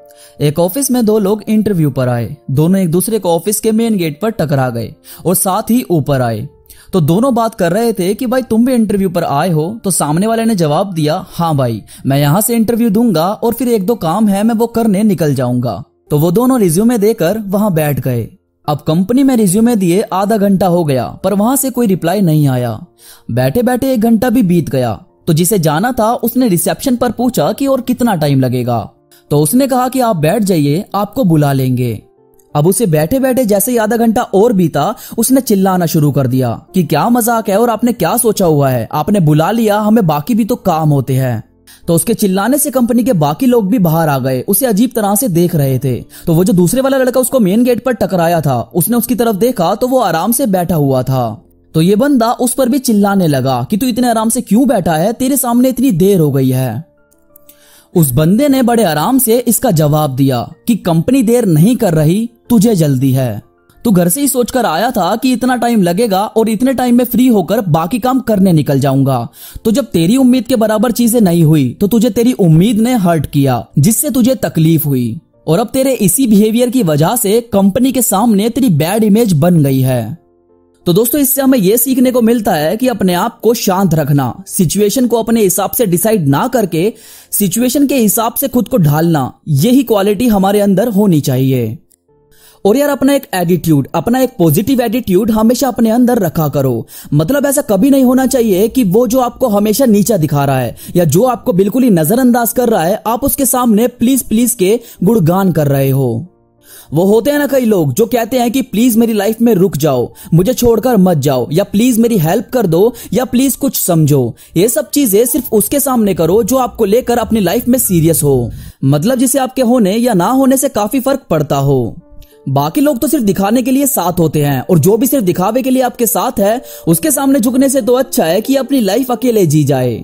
एक ऑफिस में दो लोग इंटरव्यू पर आए। दोनों एक दूसरे को ऑफिस के मेन गेट पर टकरा गए और साथ ही ऊपर आए। तो दोनों बात कर रहे थे कि भाई तुम भी इंटरव्यू पर आए हो। तो सामने वाले ने जवाब दिया, हाँ भाई मैं यहां से इंटरव्यू दूंगा और फिर एक दो काम है मैं वो करने निकल जाऊंगा। तो वो दोनों रिज्यूमे देकर वहां बैठ गए। अब कंपनी में रिज्यूमे दिए आधा घंटा हो गया पर वहां से कोई रिप्लाई नहीं आया। बैठे बैठे 1 घंटा भी बीत गया। तो जिसे जाना था उसने रिसेप्शन पर पूछा कि और कितना टाइम लगेगा। तो उसने कहा कि आप बैठ जाइए, आपको बुला लेंगे। अब उसे बैठे बैठे जैसे ही आधा घंटा और बीता उसने चिल्लाना शुरू कर दिया कि क्या मजाक है और आपने क्या सोचा हुआ है, आपने बुला लिया, हमें बाकी भी तो काम होते हैं। तो उसके चिल्लाने से कंपनी के बाकी लोग भी बाहर आ गए, उसे अजीब तरह से देख रहे थे। तो वो जो दूसरे वाला लड़का उसको मेन गेट पर टकराया था उसने उसकी तरफ देखा तो वो आराम से बैठा हुआ था। तो ये बंदा उस पर भी चिल्लाने लगा कि तू इतने आराम से क्यों बैठा है, तेरे सामने इतनी देर हो गई है। उस बंदे ने बड़े आराम से इसका जवाब दिया कि कंपनी देर नहीं कर रही, तुझे जल्दी है। तू घर से ही सोचकर आया था कि इतना टाइम लगेगा और इतने टाइम में फ्री होकर बाकी काम करने निकल जाऊंगा। तो जब तेरी उम्मीद के बराबर चीजें नहीं हुई तो तुझे तेरी उम्मीद ने हर्ट किया, जिससे तुझे तकलीफ हुई और अब तेरे इसी बिहेवियर की वजह से कंपनी के सामने तेरी बैड इमेज बन गई है। तो दोस्तों इससे हमें यह सीखने को मिलता है कि अपने आप को शांत रखना, सिचुएशन को अपने हिसाब से डिसाइड ना करके सिचुएशन के हिसाब से खुद को ढालना, यही क्वालिटी हमारे अंदर होनी चाहिए। और यार अपना एक एटीट्यूड, अपना एक पॉजिटिव एटीट्यूड हमेशा अपने अंदर रखा करो। मतलब ऐसा कभी नहीं होना चाहिए कि वो जो आपको हमेशा नीचा दिखा रहा है या जो आपको बिल्कुल ही नजरअंदाज कर रहा है आप उसके सामने प्लीज प्लीज के गुणगान कर रहे हो। वो होते हैं ना कई लोग जो कहते हैं कि प्लीज मेरी लाइफ में रुक जाओ, मुझे छोड़कर मत जाओ, या प्लीज मेरी हेल्प कर दो, या प्लीज कुछ समझो। ये सब चीजें सिर्फ उसके सामने करो जो आपको लेकर अपनी लाइफ में सीरियस हो, मतलब जिसे आपके होने या ना होने से काफी फर्क पड़ता हो। बाकी लोग तो सिर्फ दिखाने के लिए साथ होते हैं और जो भी सिर्फ दिखावे के लिए आपके साथ है उसके सामने झुकने से तो अच्छा है कि अपनी लाइफ अकेले जी जाए।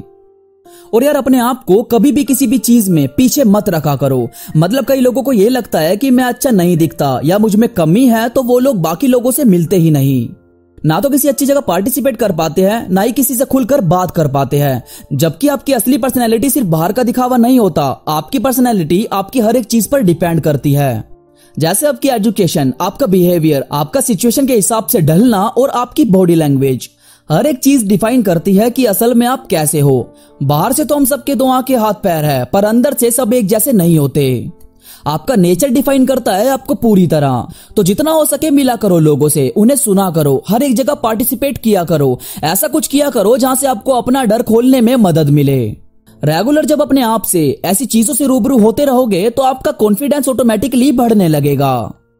और यार अपने आप को कभी भी किसी भी चीज में पीछे मत रखा करो। मतलब कई लोगों को यह लगता है कि मैं अच्छा नहीं दिखता या मुझ में कमी है तो वो लोग बाकी लोगों से मिलते ही नहीं, ना तो किसी अच्छी जगह पार्टिसिपेट कर पाते हैं, ना ही किसी से खुलकर बात कर पाते हैं। जबकि आपकी असली पर्सनैलिटी सिर्फ बाहर का दिखावा नहीं होता, आपकी पर्सनैलिटी आपकी हर एक चीज पर डिपेंड करती है। जैसे आपकी एजुकेशन, आपका बिहेवियर, आपका सिचुएशन के हिसाब से ढलना और आपकी बॉडी लैंग्वेज, हर एक चीज डिफाइन करती है कि असल में आप कैसे हो। बाहर से तो हम सबके 2 आंखें हाथ पैर है पर अंदर से सब एक जैसे नहीं होते। आपका नेचर डिफाइन करता है आपको पूरी तरह। तो जितना हो सके मिला करो लोगों से, उन्हें सुना करो, हर एक जगह पार्टिसिपेट किया करो, ऐसा कुछ किया करो जहां से आपको अपना डर खोलने में मदद मिले। रेगुलर जब अपने आप से ऐसी चीजों से रूबरू होते रहोगे तो आपका कॉन्फिडेंस ऑटोमेटिकली बढ़ने लगेगा।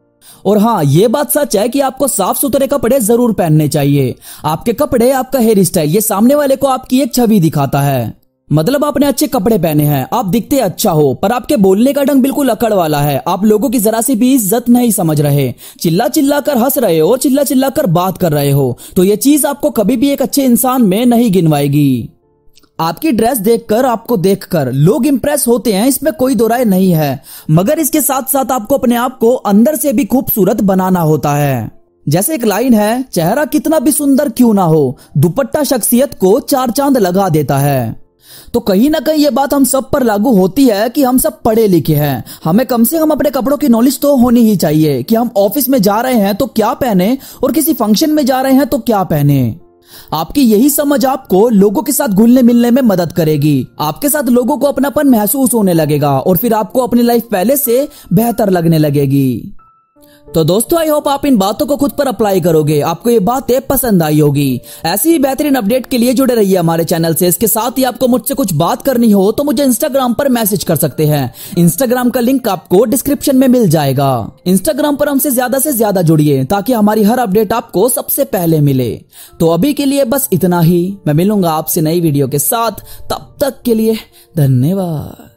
और हाँ ये बात सच है कि आपको साफ सुथरे कपड़े जरूर पहनने चाहिए। आपके कपड़े, आपका हेयर स्टाइल, ये सामने वाले को आपकी एक छवि दिखाता है। मतलब आपने अच्छे कपड़े पहने हैं, आप दिखते अच्छा हो, पर आपके बोलने का ढंग बिल्कुल अकड़ वाला है, आप लोगों की जरा सी भी इज्जत नहीं समझ रहे, चिल्ला चिल्ला कर हंस रहे हो, चिल्ला चिल्ला कर बात कर रहे हो, तो ये चीज आपको कभी भी एक अच्छे इंसान में नहीं गिनवाएगी। आपकी ड्रेस देखकर, आपको देखकर लोग इंप्रेस होते हैं, इसमें कोई दो राय नहीं है, मगर इसके साथ साथ आपको अपने आप को अंदर से भी खूबसूरत बनाना होता है। जैसे एक लाइन है, चेहरा कितना भी सुंदर क्यों ना हो, दुपट्टा शख्सियत को 4 चांद लगा देता है। तो कहीं ना कहीं ये बात हम सब पर लागू होती है कि हम सब पढ़े लिखे हैं, हमें कम से कम अपने कपड़ों की नॉलेज तो होनी ही चाहिए कि हम ऑफिस में जा रहे हैं तो क्या पहने और किसी फंक्शन में जा रहे हैं तो क्या पहने। आपकी यही समझ आपको लोगों के साथ घुलने मिलने में मदद करेगी, आपके साथ लोगों को अपनापन महसूस होने लगेगा और फिर आपको अपनी लाइफ पहले से बेहतर लगने लगेगी। तो दोस्तों आई होप आप इन बातों को खुद पर अप्लाई करोगे, आपको ये बातें पसंद आई होगी। ऐसी ही बेहतरीन अपडेट के लिए जुड़े रहिए हमारे चैनल से। इसके साथ ही आपको मुझसे कुछ बात करनी हो तो मुझे इंस्टाग्राम पर मैसेज कर सकते हैं, इंस्टाग्राम का लिंक आपको डिस्क्रिप्शन में मिल जाएगा। इंस्टाग्राम पर हमसे से ज्यादा जुड़िए ताकि हमारी हर अपडेट आपको सबसे पहले मिले। तो अभी के लिए बस इतना ही, मैं मिलूंगा आपसे नई वीडियो के साथ, तब तक के लिए धन्यवाद।